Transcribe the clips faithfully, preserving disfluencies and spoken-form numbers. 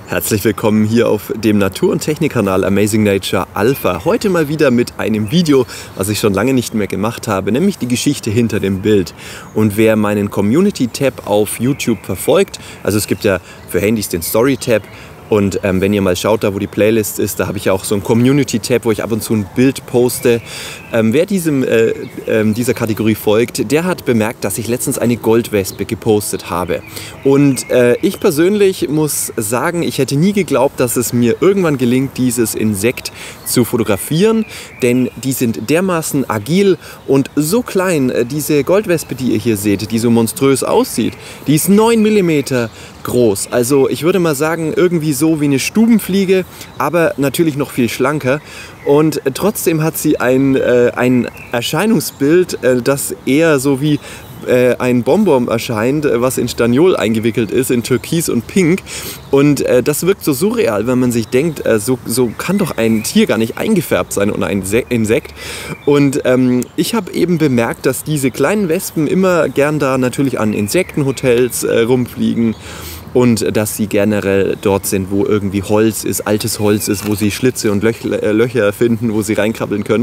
Herzlich willkommen hier auf dem Natur- und Technikkanal Amazing Nature Alpha. Heute mal wieder mit einem Video, was ich schon lange nicht mehr gemacht habe, nämlich die Geschichte hinter dem Bild. Und wer meinen Community-Tab auf YouTube verfolgt, also es gibt ja für Handys den Story-Tab, und ähm, wenn ihr mal schaut, da wo die Playlist ist, da habe ich ja auch so ein Community-Tab, wo ich ab und zu ein Bild poste. Ähm, wer diesem, äh, äh, dieser Kategorie folgt, der hat bemerkt, dass ich letztens eine Goldwespe gepostet habe. Und äh, ich persönlich muss sagen, ich hätte nie geglaubt, dass es mir irgendwann gelingt, dieses Insekt zu fotografieren. Denn die sind dermaßen agil und so klein. Diese Goldwespe, die ihr hier seht, die so monströs aussieht, die ist neun Millimeter groß. Also ich würde mal sagen, irgendwie so wie eine Stubenfliege, aber natürlich noch viel schlanker. Und trotzdem hat sie ein, äh, ein Erscheinungsbild, äh, das eher so wie äh, ein Bonbon erscheint, was in Staniol eingewickelt ist, in Türkis und Pink. Und äh, das wirkt so surreal, wenn man sich denkt, äh, so, so kann doch ein Tier gar nicht eingefärbt sein und ein Se Insekt. Und ähm, ich habe eben bemerkt, dass diese kleinen Wespen immer gern da natürlich an Insektenhotels äh, rumfliegen. Und dass sie generell dort sind, wo irgendwie Holz ist, altes Holz ist, wo sie Schlitze und Löch äh, Löcher finden, wo sie reinkrabbeln können.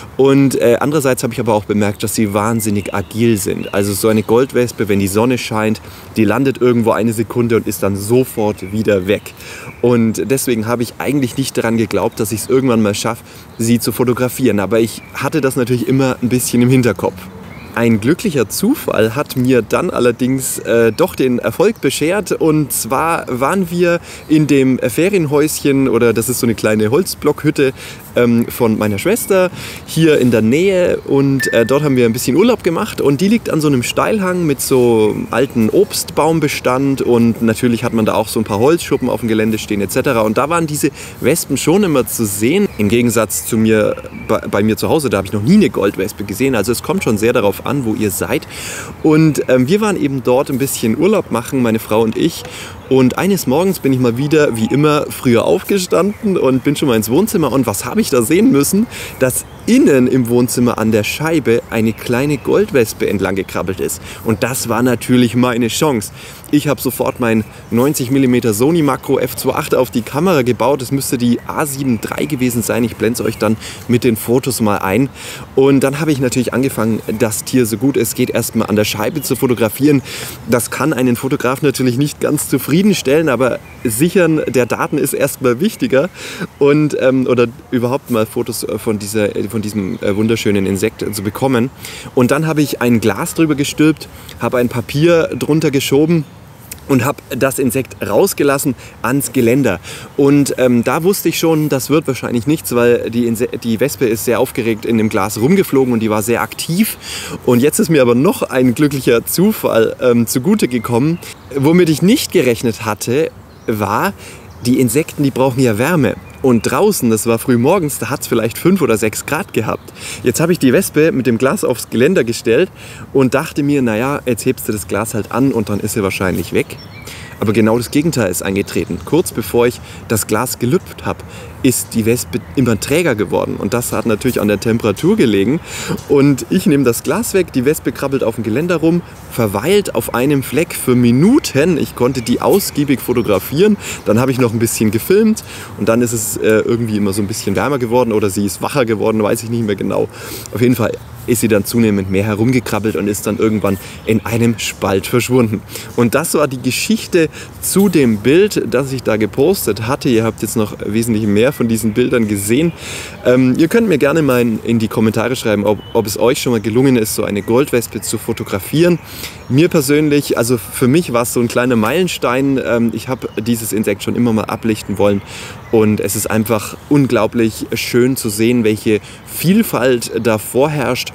Und äh, andererseits habe ich aber auch bemerkt, dass sie wahnsinnig agil sind. Also so eine Goldwespe, wenn die Sonne scheint, die landet irgendwo eine Sekunde und ist dann sofort wieder weg. Und deswegen habe ich eigentlich nicht daran geglaubt, dass ich es irgendwann mal schaffe, sie zu fotografieren. Aber ich hatte das natürlich immer ein bisschen im Hinterkopf. Ein glücklicher Zufall hat mir dann allerdings äh, doch den Erfolg beschert, und zwar waren wir in dem Ferienhäuschen, oder das ist so eine kleine Holzblockhütte ähm, von meiner Schwester hier in der Nähe, und äh, dort haben wir ein bisschen Urlaub gemacht, und die liegt an so einem Steilhang mit so alten Obstbaumbestand, und natürlich hat man da auch so ein paar Holzschuppen auf dem Gelände stehen et cetera. Und da waren diese Wespen schon immer zu sehen, im Gegensatz zu mir, bei, bei mir zu Hause, da habe ich noch nie eine Goldwespe gesehen, also es kommt schon sehr darauf an, wo ihr seid. Und ähm, wir waren eben dort ein bisschen Urlaub machen, meine Frau und ich. Und eines Morgens bin ich mal wieder, wie immer, früher aufgestanden und bin schon mal ins Wohnzimmer. Und was habe ich da sehen müssen? Dass innen im Wohnzimmer an der Scheibe eine kleine Goldwespe entlang gekrabbelt ist. Und das war natürlich meine Chance. Ich habe sofort mein neunzig Millimeter Sony Makro F zwei Punkt acht auf die Kamera gebaut. Das müsste die A sieben drei gewesen sein. Ich blende es euch dann mit den Fotos mal ein. Und dann habe ich natürlich angefangen, das Tier so gut es geht erstmal an der Scheibe zu fotografieren. Das kann einen Fotograf natürlich nicht ganz zufriedenstellen, aber Sichern der Daten ist erstmal wichtiger. Und, ähm, oder überhaupt mal Fotos von, dieser, von diesem äh, wunderschönen Insekt zu bekommen. Und dann habe ich ein Glas drüber gestülpt, habe ein Papier drunter geschoben und habe das Insekt rausgelassen ans Geländer. Und ähm, da wusste ich schon, das wird wahrscheinlich nichts, weil die, Inse die Wespe ist sehr aufgeregt in dem Glas rumgeflogen und die war sehr aktiv. Und jetzt ist mir aber noch ein glücklicher Zufall ähm, zugute gekommen. Womit ich nicht gerechnet hatte, war, die Insekten, die brauchen ja Wärme. Und draußen, das war früh morgens, da hat es vielleicht fünf oder sechs Grad gehabt. Jetzt habe ich die Wespe mit dem Glas aufs Geländer gestellt und dachte mir, naja, jetzt hebst du das Glas halt an und dann ist sie wahrscheinlich weg. Aber genau das Gegenteil ist eingetreten. Kurz bevor ich das Glas gelüpft habe, ist die Wespe immer träger geworden. Und das hat natürlich an der Temperatur gelegen. Und ich nehme das Glas weg, die Wespe krabbelt auf dem Geländer rum, verweilt auf einem Fleck für Minuten. Ich konnte die ausgiebig fotografieren. Dann habe ich noch ein bisschen gefilmt und dann ist es äh, irgendwie immer so ein bisschen wärmer geworden oder sie ist wacher geworden, weiß ich nicht mehr genau. Auf jeden Fall ist sie dann zunehmend mehr herumgekrabbelt und ist dann irgendwann in einem Spalt verschwunden. Und das war die Geschichte zu dem Bild, das ich da gepostet hatte. Ihr habt jetzt noch wesentlich mehr von diesen Bildern gesehen. Ähm, ihr könnt mir gerne mal in die Kommentare schreiben, ob, ob es euch schon mal gelungen ist, so eine Goldwespe zu fotografieren. Mir persönlich, also für mich war es so ein kleiner Meilenstein. Ähm, ich habe dieses Insekt schon immer mal ablichten wollen. Und es ist einfach unglaublich schön zu sehen, welche Vielfalt da vorherrscht.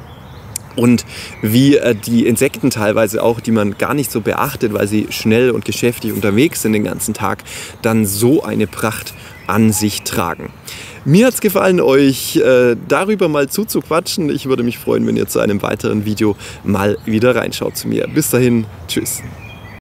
Und wie äh, die Insekten teilweise auch, die man gar nicht so beachtet, weil sie schnell und geschäftig unterwegs sind den ganzen Tag, dann so eine Pracht an sich tragen. Mir hat es gefallen, euch äh, darüber mal zuzuquatschen. Ich würde mich freuen, wenn ihr zu einem weiteren Video mal wieder reinschaut zu mir. Bis dahin, tschüss.